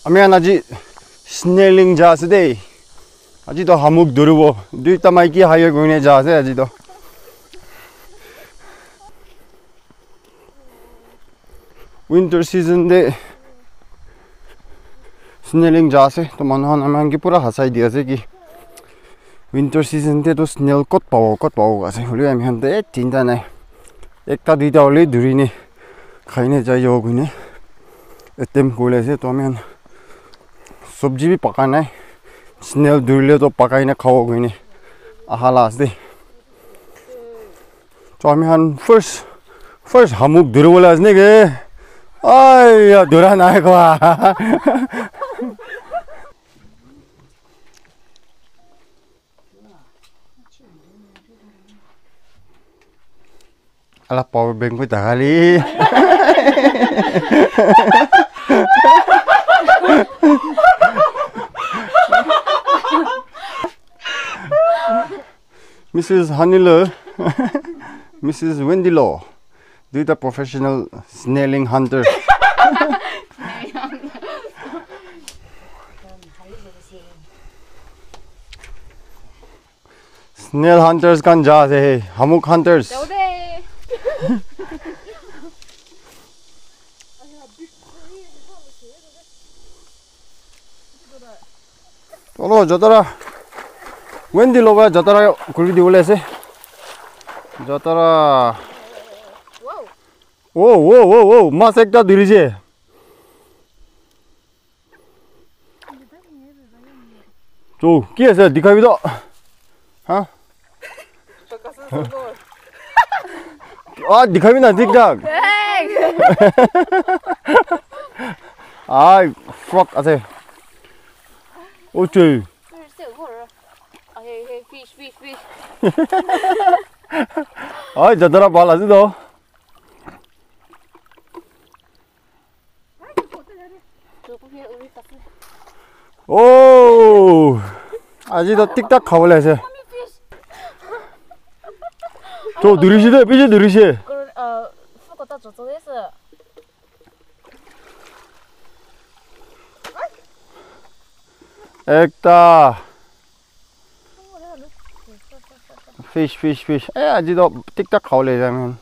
하면 아직 스네일링 자세데 아직도 함uk 두르고 뒤따 마이키 하여 고네 자세 아직도 winter season de स्नेलिंग जासे तो मन हमें पूरा हसाई दिया से कि विंटर सीजन ते तो स्नेल कत पाओ गासे बोले हम हंते चिंता नहीं एक ता दुईटा ओले दुरी ने खाइने चाहिए हो गुने एतेम कोले से तो हमें सब्जी भी पकाना है स्नेल दुरीले तो पकाइने खाओ गुने आहालास दे तो हमें फर्स्ट हमuk दुरवलास ने के आय या दुरा ना है quoi Alah power bank ko kali. Mrs. Hanilo, Mrs. Wendy Law, do the professional snailing hunter. Snail hunters kan ja se, hamuk hunters. चलो जतरा वेंडी लोग जतरा कुली दी बोले से जतरा ओ मास एकटा दिरी जे जो की है दिखाई दो हाँ दिखाई ना दिख जा फ्रॉक ऐसे ओ trời ơi giờ tao bảo là gì đâu ô 아직 더 틱딱 가볼래서 저 느리시대 삐지 느리시 एकता fish 아직 더 틱딱 가볼래자면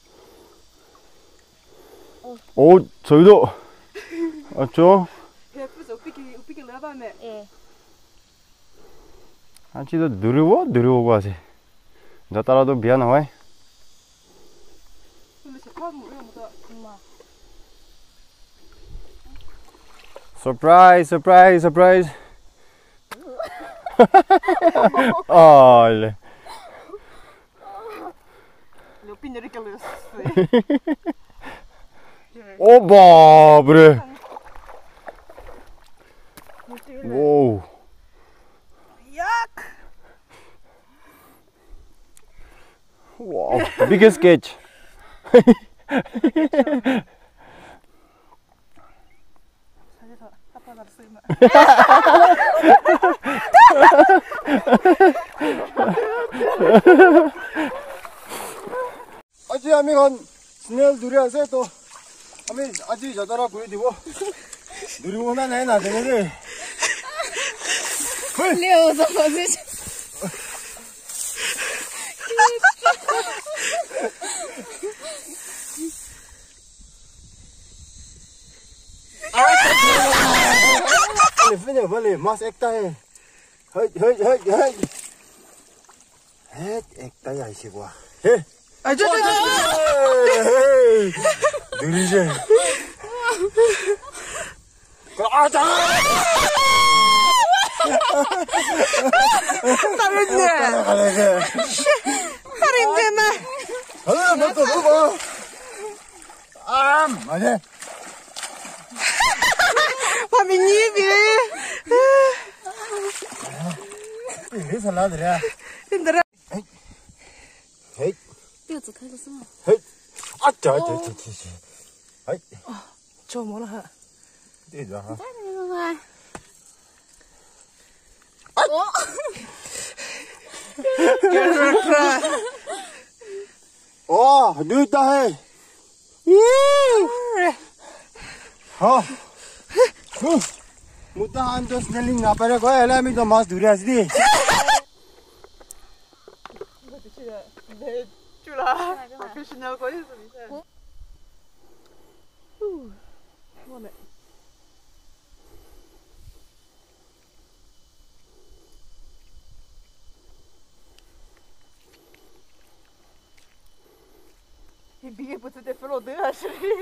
오 저기도 어쩌 아직 더 느리고 하세 너 따라도 미안해 surprise olha oba bre wow wow biggest catch 아직 아미간 스네일 두리아세 또 아미 아직 저더라 보이디고 누리고나 내나 되네 레오서 거지 Vale, vale, más ekta है ekta ya इसी को है अच्छा दुरीजे आजा तारिंजे ना अरे मत रुको 맞아 밤이 니비 왜 살라들이야 힘들어 헤이 뼈도 타졌어 헤이 아짜 헤이 저 뭐라 되자 어 늦다 해 Mutahan to smelling na pero ko alam ito mas durias di. Professional ko yun. Bigger på sitt förlåt här.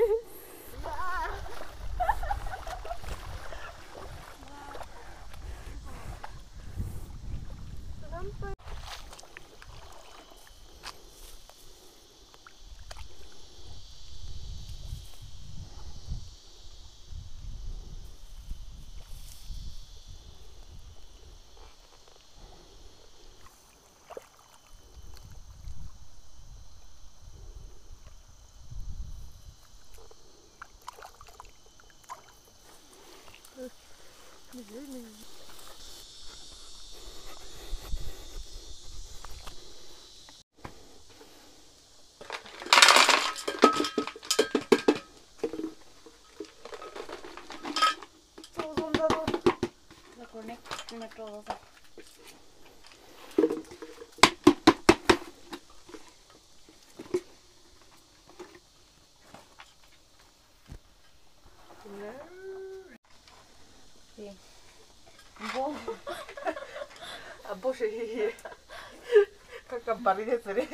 Bože, kakva balinec re.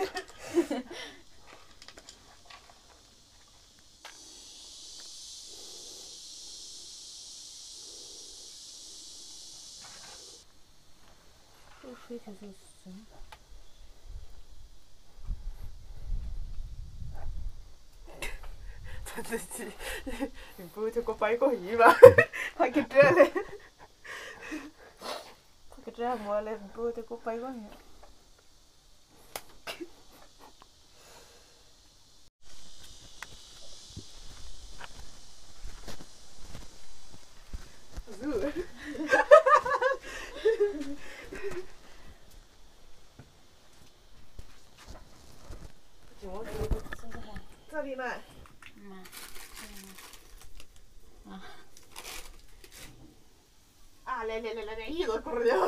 Bữa thì có phải có gì mà phải kịp ra lên kịp ra mua lên bữa thì có phải có gì sao đi mà le, ido por Dios.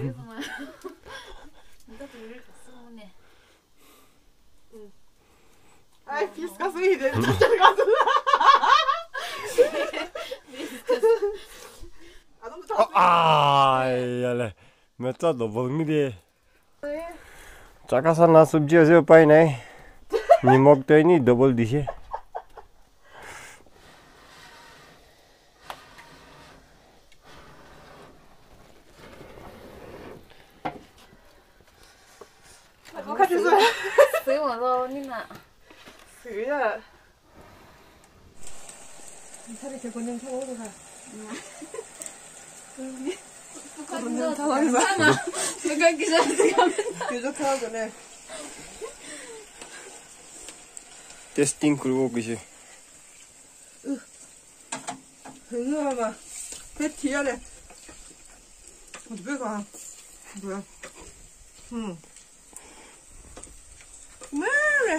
Ay, fiskas i det. Ai, ale. मैं तो डबल नहीं दे चाका सा ना सब्जी ऐसे पाई नहीं निमक तो नहीं डबल दिशे 水我都你那水呀你看这些观众看我都看观众看嘛没看给啥子看 계속 하거네 테스팅 그리고 그지 흥어마 배 뒤야래 어디 배가 뭐야 네네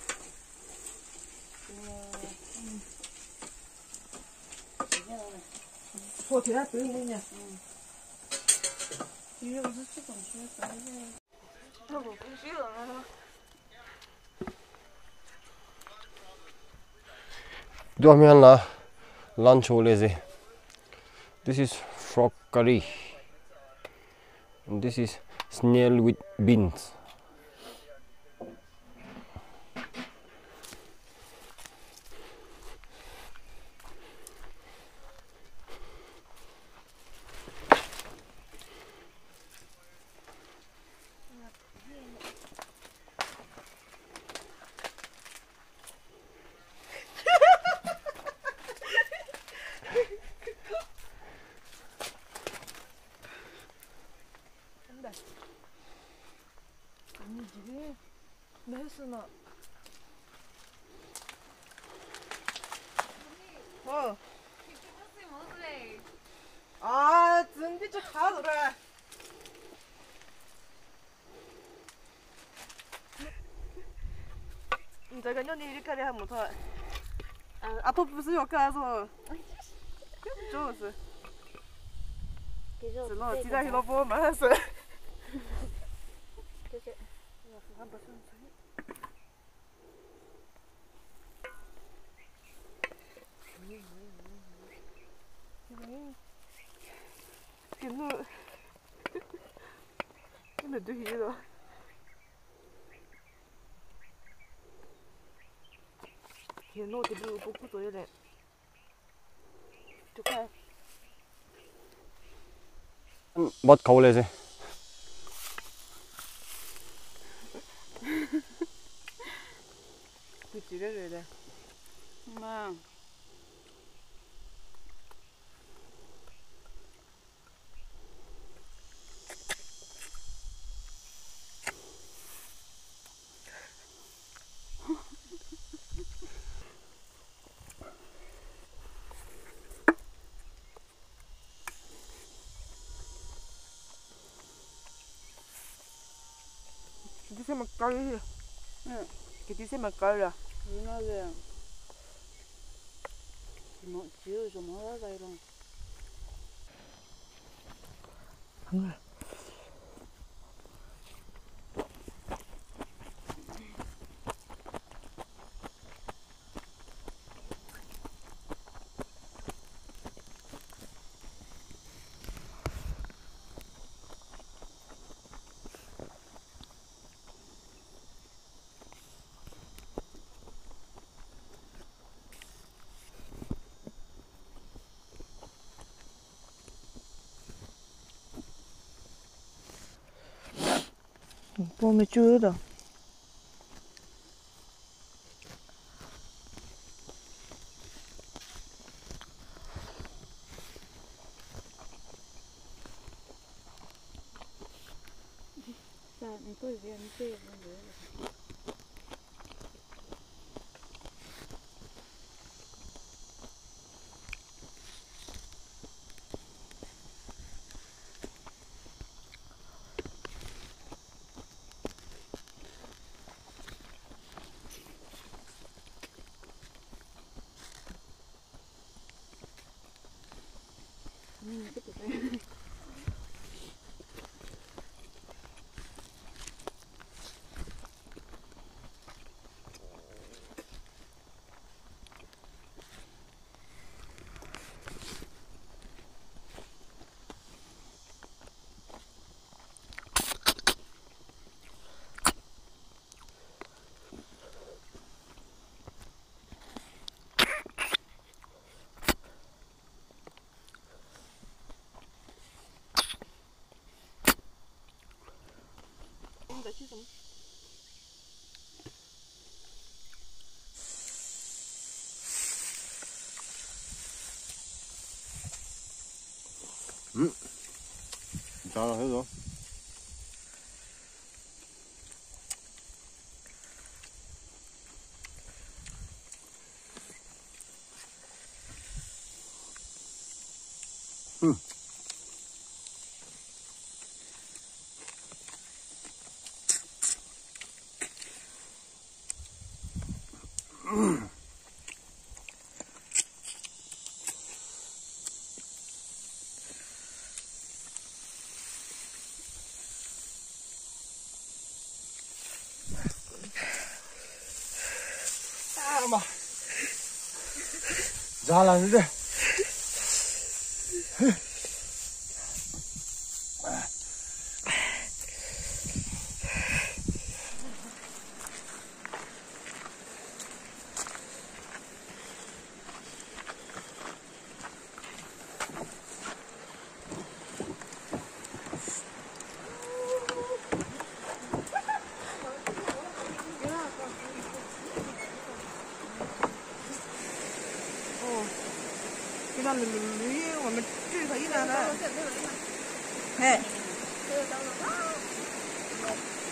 뭐 대야 보이느냐 이게 무슨 수가 없어 뭐 부시잖아 도하면 나 lunch 올레제 This is frog curry and this is snail with beans 아니지 나 했으나 아 진짜 다 놀아 내가 년이 이렇게 하면 더 아빠 부스 역할해서 좋았어 只弄鸡蛋一萝卜蛮是。 这些，我还不算脆。 那对了。天哪，这路不苦做的，就快。 mất khẩu lên gì Cứ chỉ cái rồi đây. Mà. Cái xe mặt cây đi. Ừ. Cái xe mặt cây là. Nó kìa. Nó chịu rồi nó ra rồi. Không à. Pommy chưa đâu. Sao tôi về ăn chơi không được. Cái tụi này. Để chứ không. sao là hết rồi mà ra là như thế 那驴我们锯它一来了，嘿。